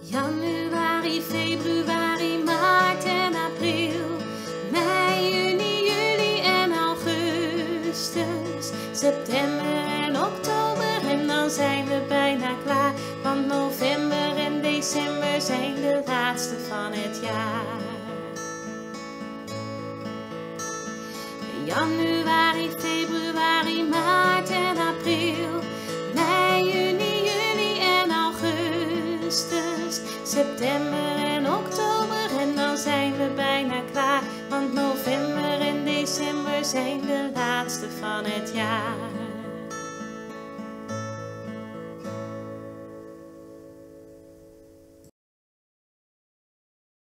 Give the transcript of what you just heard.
Januari, februari, maart en april. Mei, juni, juli en augustus. September en oktober en dan zijn we bijna klaar. Want november en december zijn de laatste van het jaar. Januari, februari, maart en april. Mei, juni, juli en augustus. September en oktober en dan zijn we bijna klaar. Want november en december zijn de laatste van het jaar.